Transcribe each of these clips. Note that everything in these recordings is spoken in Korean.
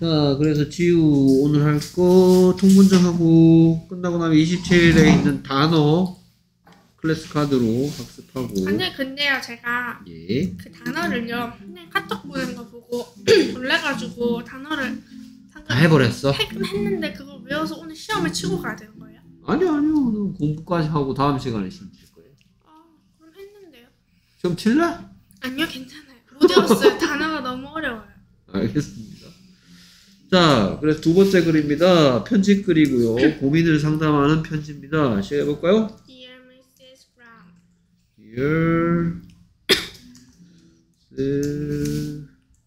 자, 그래서 지우 오늘 할 거 통문장하고 끝나고 나면 27일에 있는 단어 클래스 카드로 학습하고. 아니 근데요 제가 예. 그 단어를요 그냥 카톡 보낸 거 보고 놀래가지고 단어를 다 해버렸어? 했는데 그걸 외워서 오늘 시험을 치고 가야 되는 거예요? 아니요. 공부까지 하고 다음 시간에 시험 칠 거예요. 아 그럼 했는데요. 시험 칠래? 아니요 괜찮아요. 못 외웠어요. 단어가 너무 어려워요. 알겠습니다. 자, 그래서 두 번째 글입니다. 편지 글이고요. 고민을 상담하는 편지입니다. 시작해볼까요? Dear Mrs. Brown. Dear Mrs.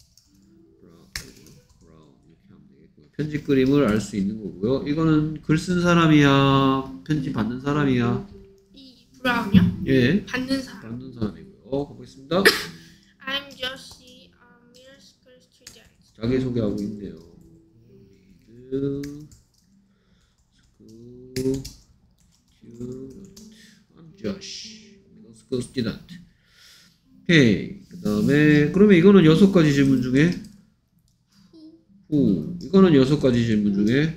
Brown 이렇게 하면 되겠고요. 편지 그림을 알 수 있는 거고요. 이거는 글 쓴 사람이야? 편지 받는 사람이야? 이 브라운이요? 예. 받는 사람. 받는 사람이고요. 가보겠습니다. I'm Josie, a middle school student. 자기소개하고 있네요. I'm Josh, middle school student. 오케이. 그 다음에 그러면 이거는 6가지 질문 중에 who. 이거는 6가지 질문 중에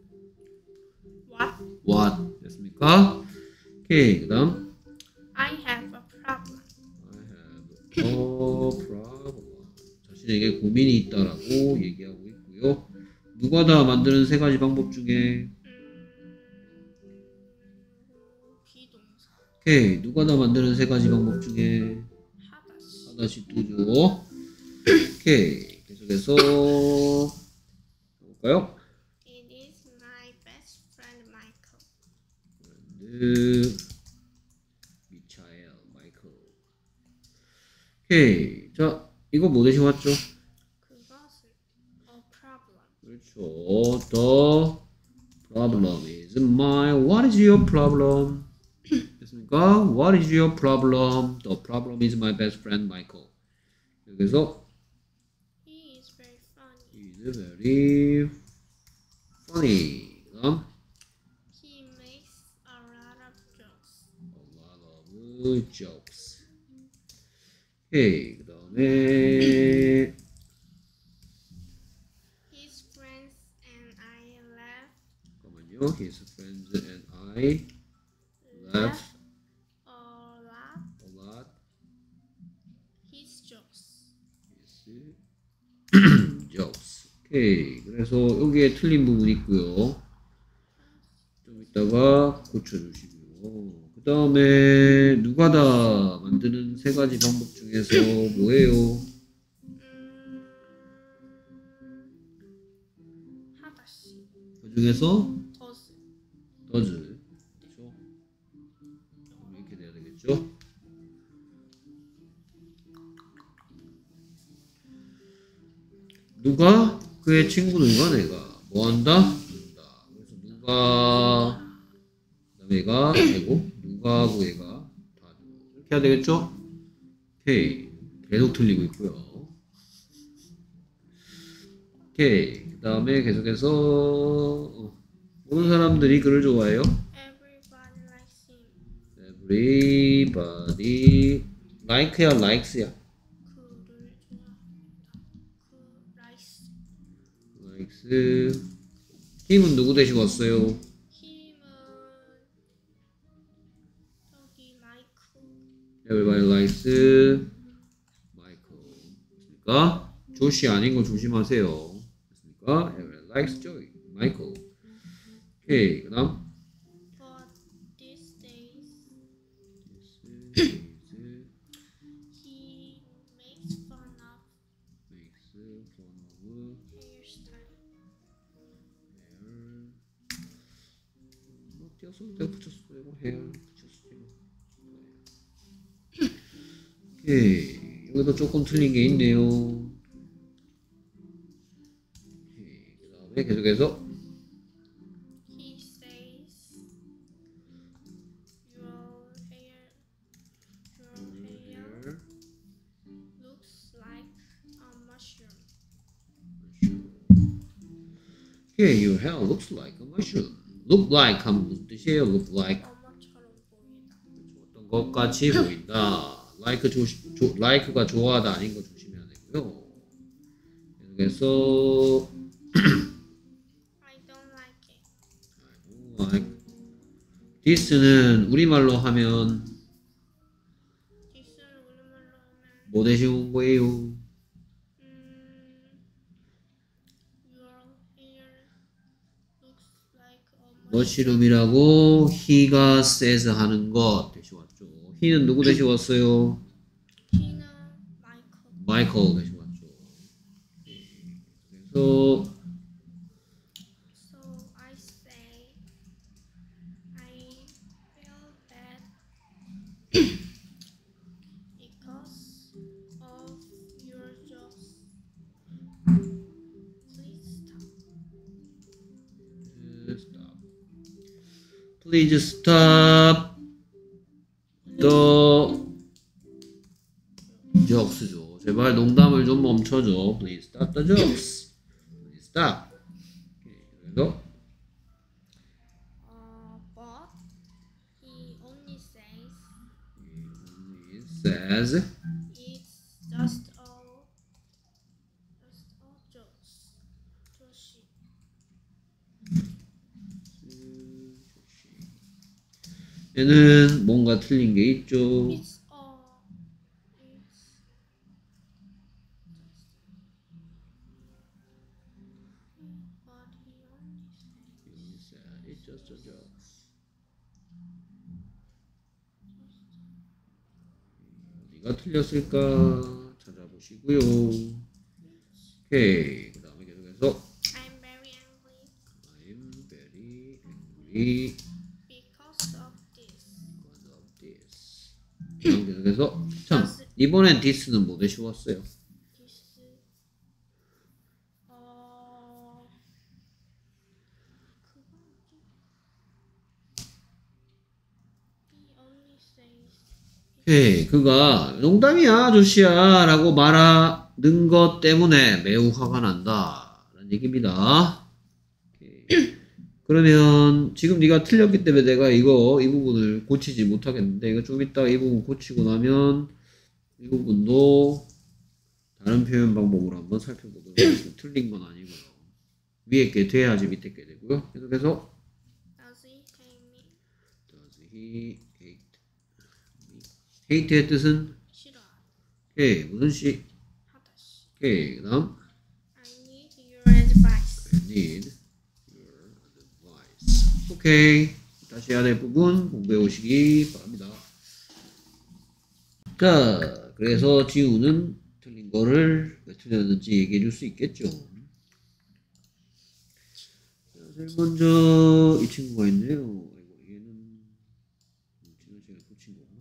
what 됐습니까? 오케이. 그 다음 I have a problem. I have a problem. 자신에게 고민이 있다라고 얘기하고 있고요. 누가 다 만드는 3가지 방법 중에 비동사. 오케이. 누가 다 만드는 3가지 방법 중에 하다시 또죠. 오케이. 계속해서 볼까요? It is my best friend Michael. 미차엘, 마이클. 오케이. 자, 이거 뭐 대신 왔죠? 그것을 a problem. 그렇죠. The problem is mine. What is your problem? 됐습니까? What is your problem? The problem is my best friend Michael. 여기서 He is very funny. He is very funny. 그다음 He makes a lot of jokes. a lot of jokes. 오케이. 그다음에 His friends and I laugh. 잠깐만요. His friends and I laugh a a lot. his jokes. His jokes. 오케이. 그래서 여기에 틀린 부분 있고요. 좀 이따가 고쳐주시고요. 그 다음에 누가 다 만드는 3가지 방법 중에서 뭐예요? 하다시. 그 중에서 does. does. 그렇죠? 이렇게 돼야 되겠죠? 누가 그의 친구들과 내가 뭐 한다? 한다. 그래서 누가 그다음에 얘가 되고 누가 하고 얘가 다 되고 이렇게 해야 되겠죠? 오케이. 계속 틀리고 있고요. 오케이. 그 다음에 계속해서 모든 사람들이 그를 좋아해요. Everybody likes him. Everybody like야 likes야? 그를 좋아합니다. 그 라이스. likes. 힘은 누구 대신 왔어요? 힘은 저기 마이클. Everybody likes Michael. 됐습니까? 조시 아닌 거 조심하세요. 됐습니까? Everybody likes Joey. Michael. 오케이. 그 다음. But these days he makes fun of hairstyle. 띄었어도 내가 붙였어요. hair 붙였어요. 오케이. 여기도 조금 틀린 게 있네요. 오케이. 그 다음에 계속해서 He says your hair looks like a mushroom. Okay, your hair looks like a mushroom. Look like 하면 무슨 뜻이에요? Look like 엄마처럼 보이다. 어떤 것 같이 보인다. like가 좋아하다 아닌 거 조심해야 되고요. 계속해서 this는 우리말로 하면 this는 우리말로 하면 뭐 대신 거예요? Your hair looks like a 머시룸이라고 he가 says 하는 것 대신 왔죠. he는 누구 대신 왔어요? He는 마이클 대신 왔죠. 그래서 So I say I feel bad because of your jokes. Please stop. Please stop the jokes죠. 제발 농담을 좀 멈춰줘. Please stop the jokes. Please stop. 그래서 But he only says it says it's just a jokes. 조시. 얘는 뭔가 틀린 게 있죠. It's but he only says It's just a joke. 어디가 틀렸을까 찾아보시고요. 오케이. 그 다음에 계속해서 I'm very angry I'm very angry because of this. because of this. 그다음 계속해서 참 이번엔 this는 뭐 대신 왔어요? This he only says 오케이. 그가 농담이야 아저씨야 라고 말하는 것 때문에 매우 화가 난다 라는 얘기입니다. 오케이. 그러면 지금 네가 틀렸기 때문에 내가 이 부분을 고치지 못하겠는데 이거 좀 이따 이 부분 고치고 나면 이 부분도 다른 표현 방법으로 한번 살펴보도록 하겠습니다. 틀린 건 아니고요. 위에 게 돼야지 밑에 게 되고요. 계속해서 Does he hate me? Does he hate me? hate의 뜻은 싫어. 오케이. 무슨 시? 하다시. 오케이. 그 다음 I need your advice. I need your advice. 오케이. 다시 해야 될 부분 공부해 오시기 바랍니다. 자, 그래서 지우는 틀린 거를 왜 틀렸는지 얘기해 줄 수 있겠죠. 자, 제일 먼저 이 친구가 있네요. 아이고, 얘는 지난 시간에 고친 거구나.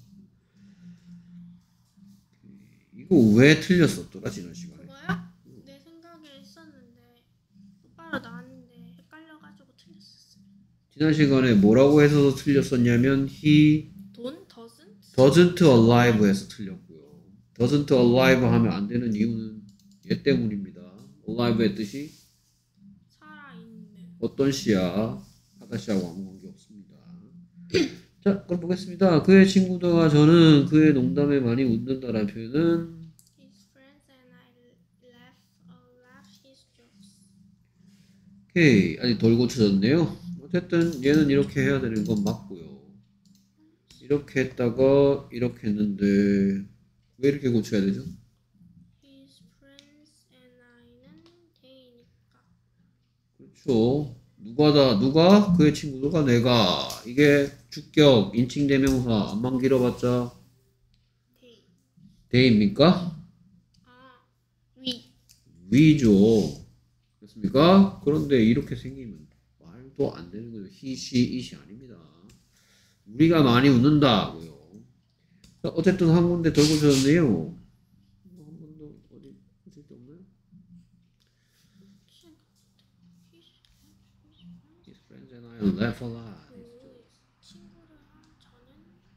이거 왜 틀렸었더라 지난 시간에? 그거요? 내 생각에 있었는데 똑바로 나왔는데 헷갈려가지고 틀렸었어요. 지난 시간에 뭐라고 해서 틀렸었냐면 he Doesn't alive 해서 틀렸고요. doesn't alive 하면 안 되는 이유는 얘 때문입니다. alive의 뜻이 살아있는. 어떤 시야? 하다시하고 아무 관계 없습니다. 자, 그럼 보겠습니다. 그의 친구들과 저는 그의 농담에 많이 웃는다라는 표현은 His friends and I laugh his jokes. 오케이. 아직 덜 고쳐졌네요. 어쨌든 얘는 이렇게 해야 되는 건 맞고요. 이렇게 했다가 이렇게 했는데 왜 이렇게 고쳐야 되죠? His friends and I는 they니까. 그렇죠. 누가 그의 친구들과 내가 이게 주격 인칭 대명사 안만 길어봤자 They. they입니까? we. we죠. 그렇습니까? 그런데 이렇게 생기면 말도 안 되는 거죠. he, she, it이 아닙니다. 우리가 많이 웃는다고요. 어쨌든 한 군데 덜 고쳐졌네요. 한 번도 어디 고칠 데 없나요? His friends and I laugh a lot. 그 친구랑 저는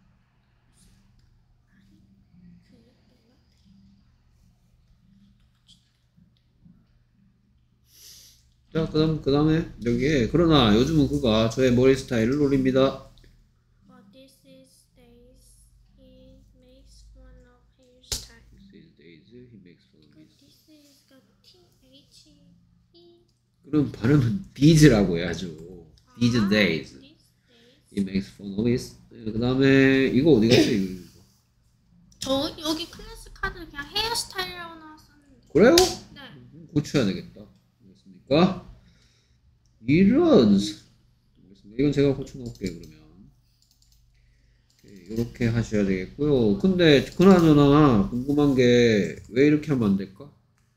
자, 그 다음에 여기에 그러나 요즘은 그가 저의 머리 스타일을 노립니다. But these days he makes fun of hairstyle. These days he makes fun of his. This is가 T-H-E. 그럼 발음은 these라고 해야죠. These days. These days. It makes fun of it. 그 다음에 이거 어디 갔어? 이거. 저 여기 클래스 카드 그냥 헤어스타일이라고 나왔었는데. 그래요? 네. 고쳐야 되겠다. 알겠습니까? 이런. 이건 제가 고쳐놓을게요, 그러면. 이렇게 하셔야 되겠고요. 근데, 그나저나, 궁금한 게, 왜 이렇게 하면 안 될까?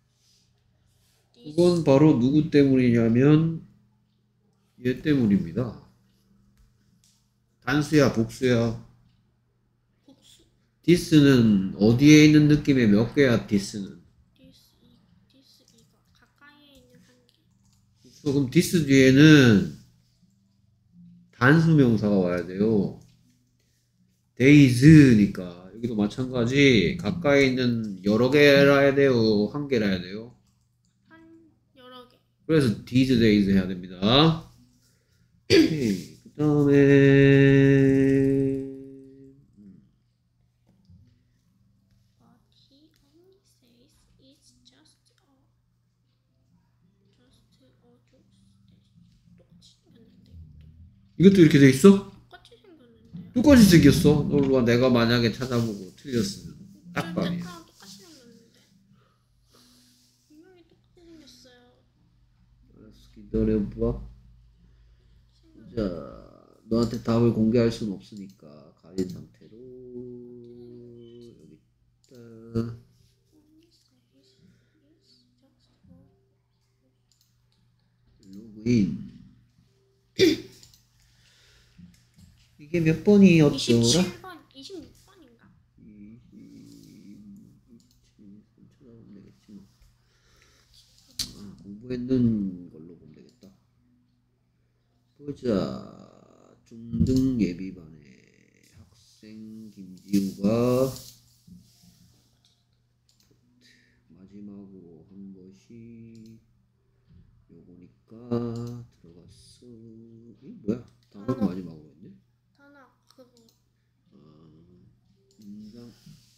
그건 바로 누구 때문이냐면, 얘 때문입니다. 단수야, 복수야? 복수. 디스는 어디에 있는 느낌의 몇 개야, 디스는? 디스 이거 가까이에 있는 한 개. 그렇죠. 그럼 디스 뒤에는 단수 명사가 와야 돼요. 데이즈니까 여기도 마찬가지 가까이 있는 여러 개라 해야 돼요, 한 개라 해야 돼요. 한 여러 개. 그래서 these days 해야 됩니다. 오케이. 그 다음에 But he only says it's just a joke. 똑같이 생겼는데. 이것도 이렇게 돼 있어? 똑같이 생겼는데요. 똑같이 생겼어. 놀러와. 내가 만약에 찾아보고 틀렸으면 딱 저 밤이야. 때랑 똑같이 생겼는데. 분명히 똑같이 생겼어요. 알았어, 기다려봐. 자, 너한테 답을 공개할 수는 없으니까 가린 상태로 여기 있다. Only says it's just a 로그인. 이게 몇 번이었더라? 27번, 26번인가? 찾아보면 되겠지 뭐. 아, 공부했는 걸로 보면 되겠다. 보자. 중등 예비반의 학생 김지우가 마지막으로 한 것이 요거니까 들어갔어. 이 뭐야? 단어가 마지막으로 했네. 단어 그거 인강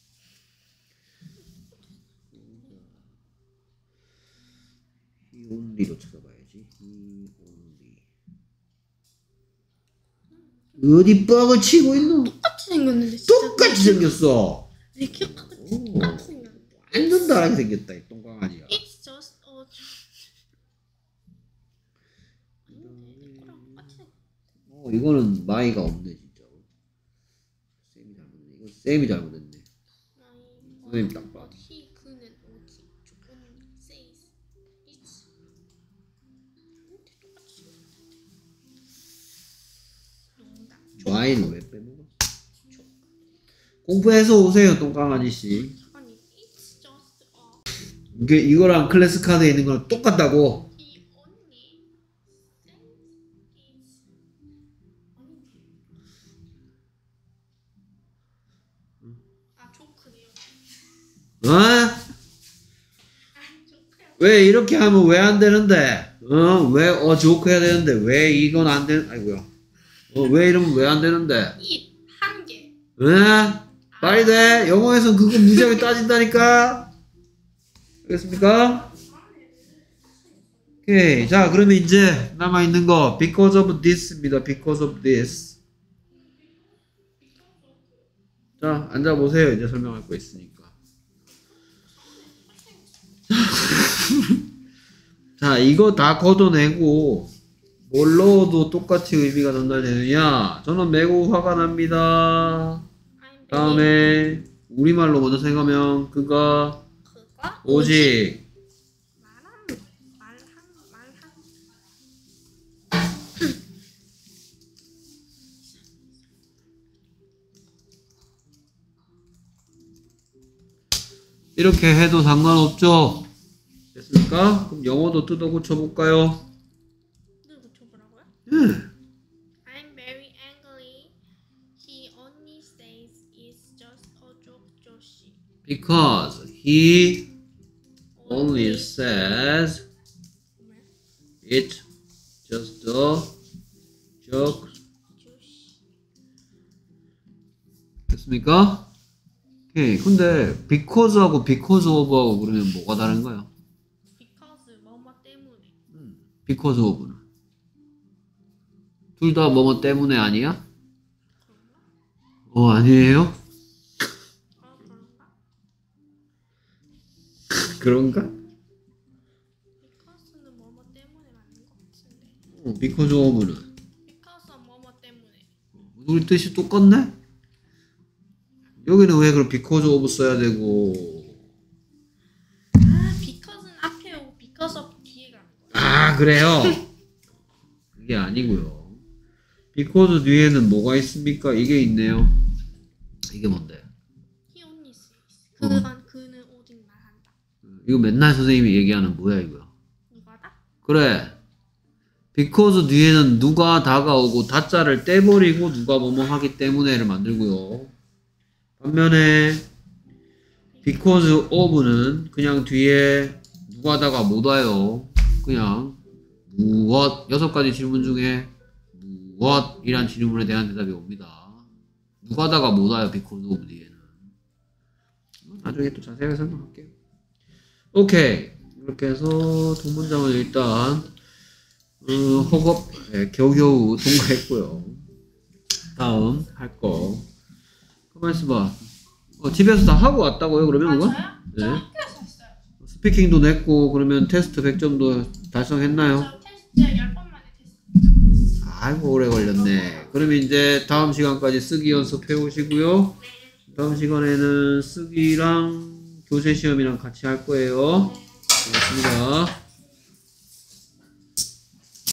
이 only로 찾아봐야지. 이 only 어디 뻥을 치고 있노? 똑같이 생겼는데 진짜 똑같이 생겼어. 내 기억하고 오. 똑같이 생겼는데. 완전 다르게 생겼다 이 똥강아지야. It's just a joke. 아닌데 내 거랑 똑같이 생겼. 이거는 마이가 없네 진짜로. 쌤이 잘못했네. 이거 쌤이 잘못했네. 선생님 딱 봐. he 그는 오지. only says it's. 근데 똑같이 생겼는데. 농담. Y는 왜 빼먹어? 공부해서 오세요 똥강아지 씨. 아니 it's just a. 이게 이거랑 클래스 카드에 있는 거랑 똑같다고. He only says it's. 아 조크네요. 어? 아 조크야. 왜 이렇게 하면 왜 안 되는데? 왜 조크 해야 되는데 왜 이건 안 되는? 아이고야. 왜 이러면 왜 안 되는데? 이 한 개. 빨리 돼. 영어에선 그거 무지하게 따진다니까. 알겠습니까? 오케이. 자, 그러면 이제 남아있는 거 because of this입니다. because of this. 자, 앉아보세요. 이제 설명할 거 있으니까. 자, 이거 다 걷어내고 뭘 넣어도 똑같이 의미가 전달되느냐? 저는 매우 화가 납니다. 다음에 우리말로 먼저 생각하면 그가 그가 오직 말한 이렇게 해도 상관없죠? 됐습니까? 그럼 영어도 뜯어 고쳐볼까요? 누구 고쳐보라고요? 예. I'm very angry. He only says it's just a joke, 조시. Because he only says it's just a joke. 조시. 됐습니까? 오케이. 근데 because하고 because of하고 그러면 뭐가 다른가요? Because 뭐뭐 때문에. because of는 둘 다 뭐뭐 때문에 아니야? 아니에요? 그런가? 그런가? Because는 뭐뭐 때문에 맞는 것 같은데. because of는 Because 뭐뭐 때문에. 우리 뜻이 똑같네? 여기는 왜 그럼 because of 써야 되고 Because는 앞에 오고 because of 뒤에 가는 거야. 그래요? 그게 아니고요. because 뒤에는 뭐가 있습니까? 이게 있네요. 이게 뭔데? He only says. 그는 오직 말한다. 이거 맨날 선생님이 얘기하는 뭐야 이거야? 누가다? 그래. because 뒤에는 누가 다가오고 다자를 떼버리고 누가 뭐뭐 하기 때문에를 만들고요. 반면에 because of는 그냥 뒤에 누가 다가 못 와요. 그냥 무엇 6가지 질문 중에 무엇이란 질문에 대한 대답이 옵니다. 누가 다가 못 와요. because of 뒤에는. 나중에 또 자세하게 설명할게요. 오케이. 이렇게 해서 두 문장은 일단 허겁 겨우겨우 통과했고요. 다음 할 거. 가만 있어봐. 집에서 다 하고 왔다고요? 그러면 그거? 저요? 저 네. 학교에서 했어요. 스피킹도 냈고 그러면 테스트 100점도 달성했나요? 저 테스트 10번 만에 테스트. 아이고 오래 걸렸네. 그러면 이제 다음 시간까지 쓰기 연습해 오시고요. 다음 시간에는 쓰기랑 교재 시험이랑 같이 할 거예요. 고맙습니다.